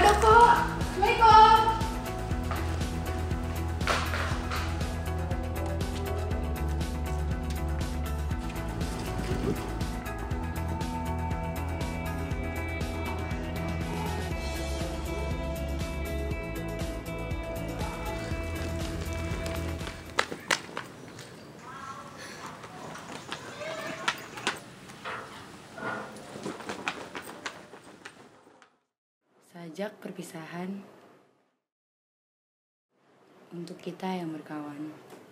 ada kok. Assalamualaikum. Sajak perpisahan untuk kita yang berkawan.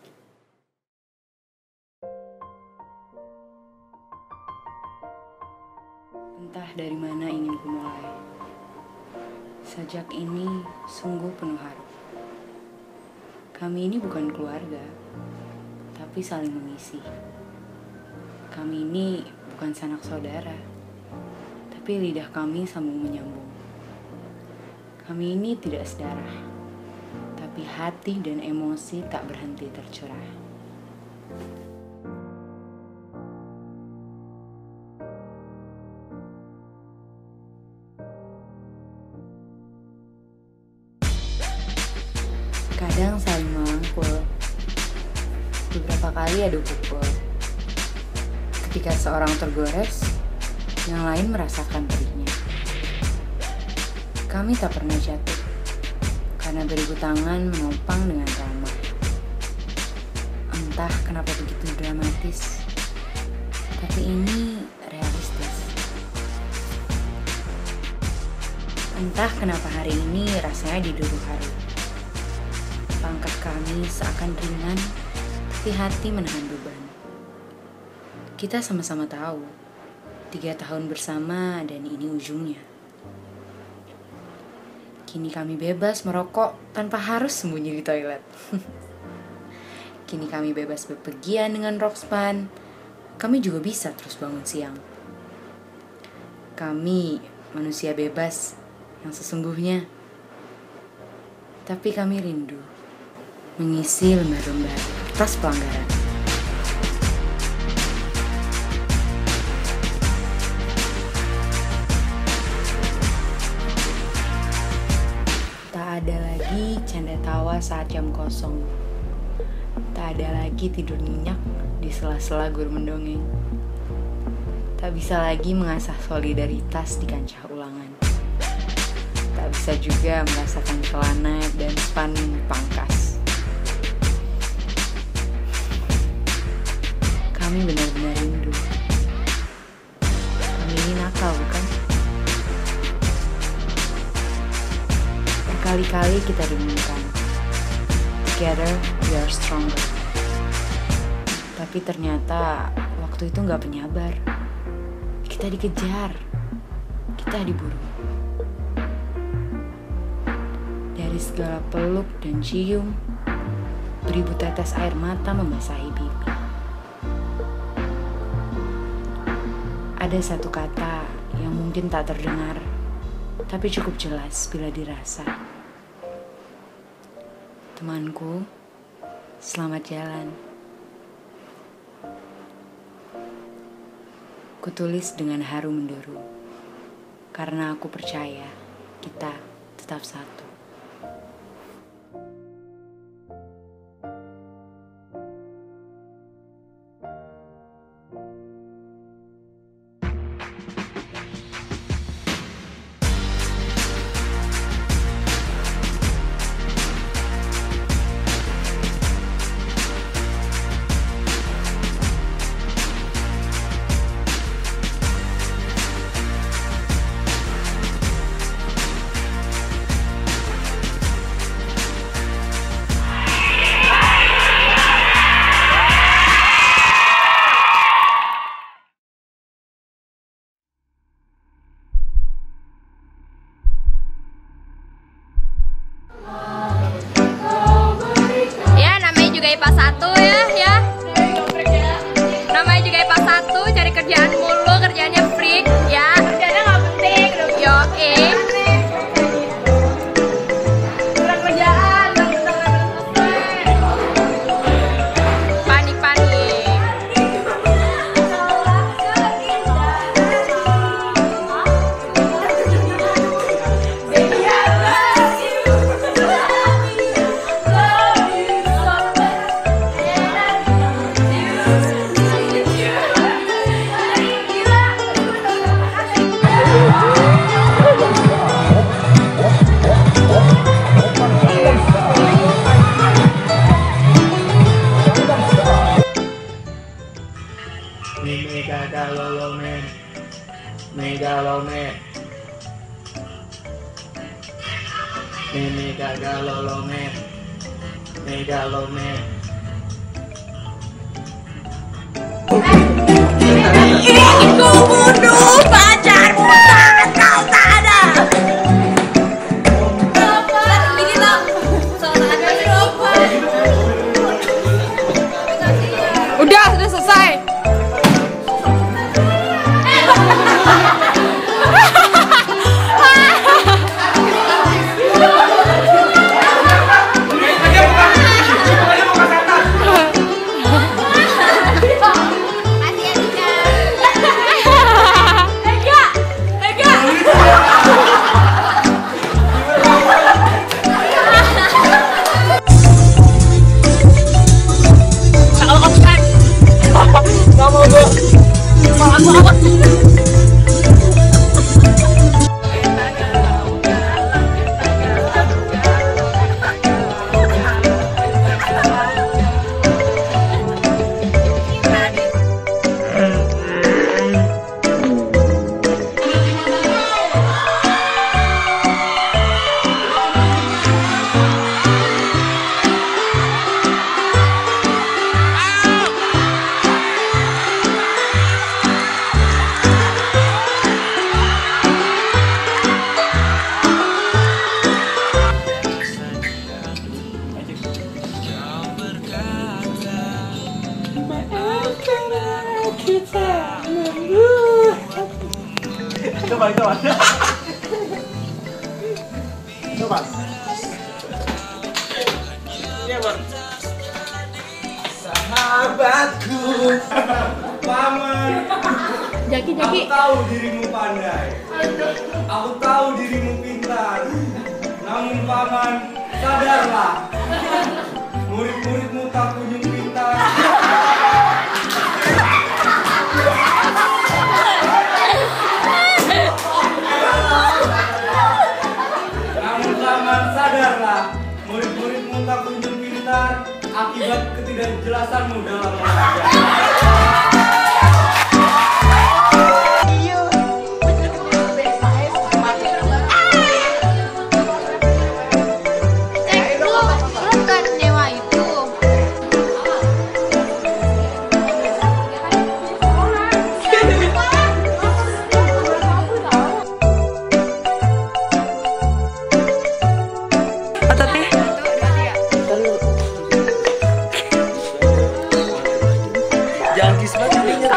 Entah dari mana ingin kumulai. Sajak ini sungguh penuh harap. Kami ini bukan keluarga, tapi saling mengisi. Kami ini bukan sanak saudara, tapi lidah kami sambung menyambung. Kami ini tidak sedarah, tapi hati dan emosi tak berhenti tercurah. Kadang saling merangkul, beberapa kali adu pukul. Ketika seorang tergores, yang lain merasakan perihnya. Kami tak pernah jatuh, karena beribu tangan menopang dengan ramah. Entah kenapa begitu dramatis, tapi ini realistis. Entah kenapa hari ini rasanya diduru haru. Langkah kami seakan ringan, tapi hati menahan beban. Kita sama-sama tahu, 3 tahun bersama dan ini ujungnya. Kini kami bebas merokok tanpa harus sembunyi di toilet. Kini kami bebas bepergian dengan Rockspan. Kami juga bisa terus bangun siang. Kami manusia bebas yang sesungguhnya. Tapi kami rindu mengisi lembar-lembar kertas pelanggaran. Tak ada lagi canda tawa saat jam kosong. Tak ada lagi tidur nyenyak di sela-sela guru mendongeng. Tak bisa lagi mengasah solidaritas di kancah ulangan. Tak bisa juga merasakan celana dan span pangkas. Kami benar-benar rindu. Kami ini nakal, bukan? Berkali-kali kita dengungkan, together we are stronger. Tapi ternyata waktu itu gak penyabar. Kita dikejar, kita diburu. Dari segala peluk dan cium, beribu tetes air mata membasahi pipi. Ada satu kata yang mungkin tak terdengar, tapi cukup jelas bila dirasa. Temanku, selamat jalan. Kutulis dengan haru menderu, karena aku percaya kita tetap satu. Megalome, Megalome, Megalome, Megalome. Ingin ku bunuh pacarmu saat kau tak ada. Gini lah, soalnya ada lupa. Udah selesai. Coba. Coba. Iya, Bang. Sahabatku, paman. Jaki. Aku tahu dirimu pandai. Aku tahu dirimu pintar. Namun paman, sadarlah. Murid-muridmu tak kunjung pintar. Sadarlah, murid-muridmu tak kunjung pintar akibat ketidakjelasanmu dalam belajar. Jangan disebut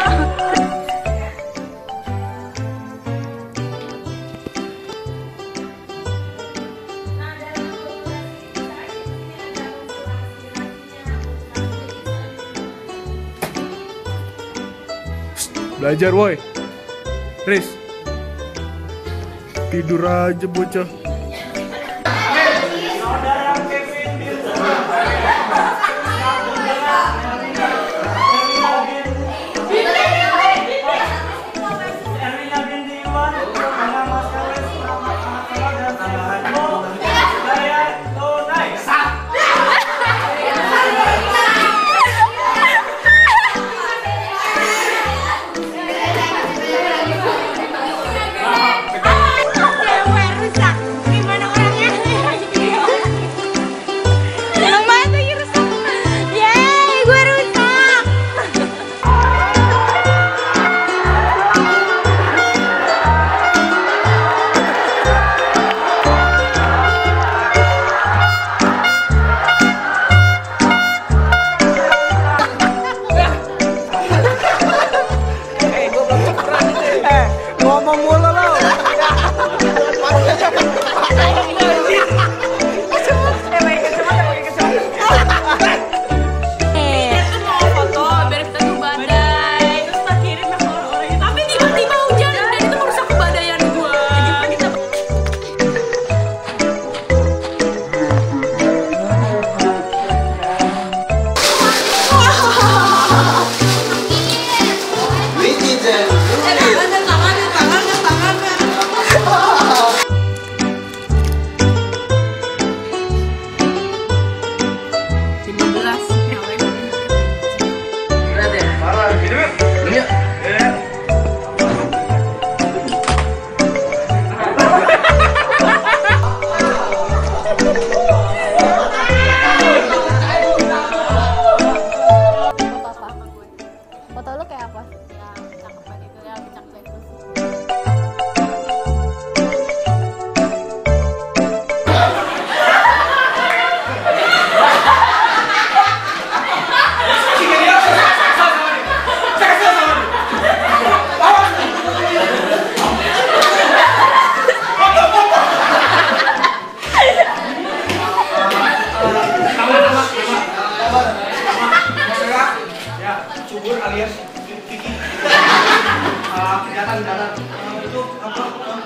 belajar woi. Riz, tidur aja bocah. Dewe rusak. kanan. Itu apa?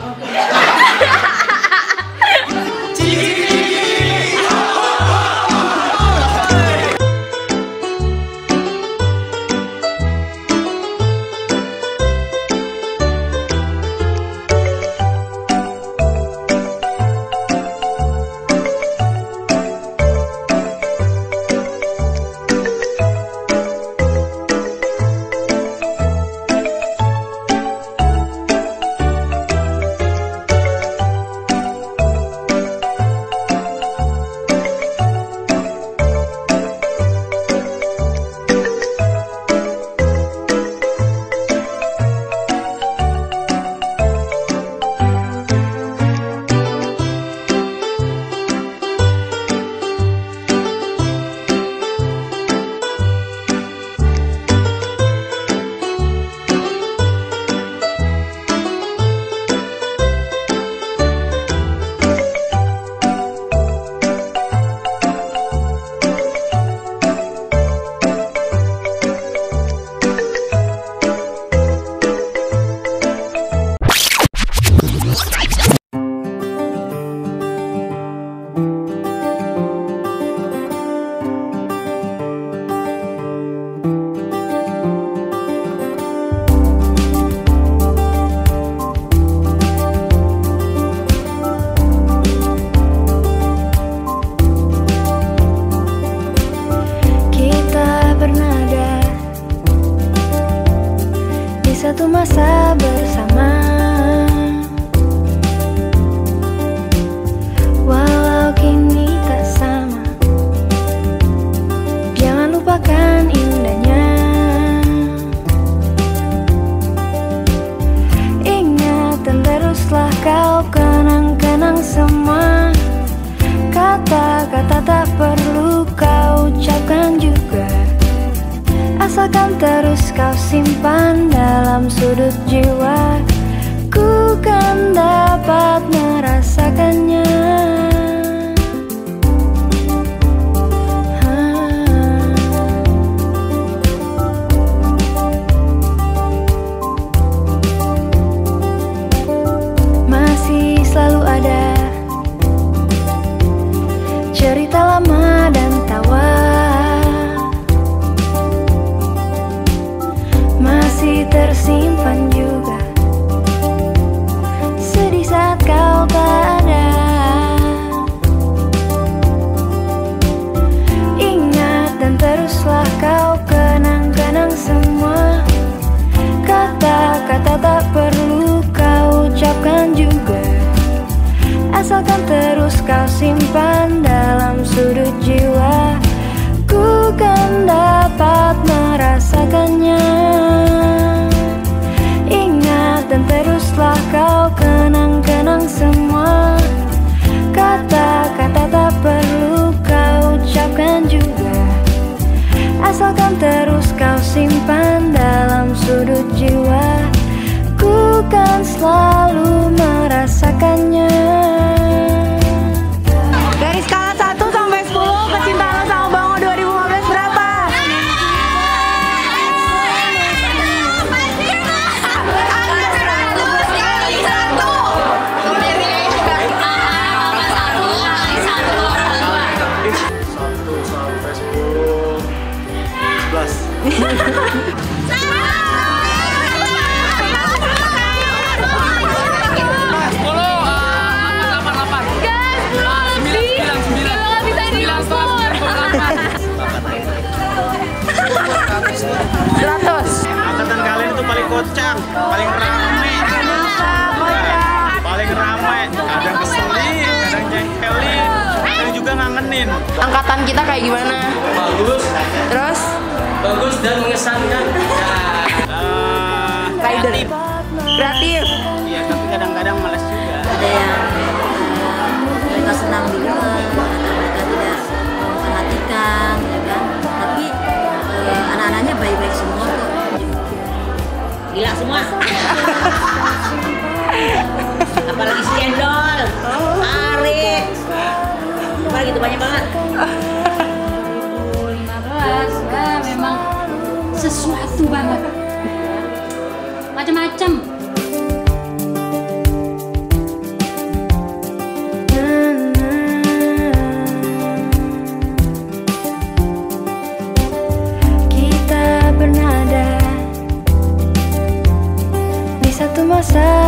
Satu masa bersama, walau kini tak sama. Jangan lupakan indahnya. Ingat dan teruslah kau kenang-kenang semua. Kata-kata tak perlu kau ucapkan juga, asalkan terus kau simpan dalam sudut jiwa. Ku kan dapat merasakannya. Masih selalu ada cerita lama dan tawa, masih tersimpan juga sedih saat kau tak ada. Ingat dan teruslah kau kenang-kenang semua. Kata-kata tak perlu kau ucapkan juga, asalkan terus kau simpan dalam sudut jiwa. Ku kan dapat merasakannya. Ingat dan teruslah kau kenang-kenang semua. Kata-kata tak perlu kau ucapkan juga, asalkan terus kau simpan dalam sudut jiwa. Ku kan selalu merasakannya. Dari skala 1 sampai 10, kecintaan sama Bango 2015 berapa? Angkatan kalian itu paling kocak, paling rame, paling ramai, kadang keselin, kadang jengkelin, kadang juga ngangenin. Angkatan kita kayak gimana? Bagus. Terus? Bagus dan mengesankan. Rider. Kreatif. Iya, tapi kadang-kadang malas juga. Ada yang mereka senang di rumah, mereka tidak memperhatikan, ya kan? Tapi anak-anaknya baik-baik semua kok. Gila semua. Apalagi si Endol, Arif, apalagi itu banyak banget. 2015, memang sesuatu banget, macam-macam. rasa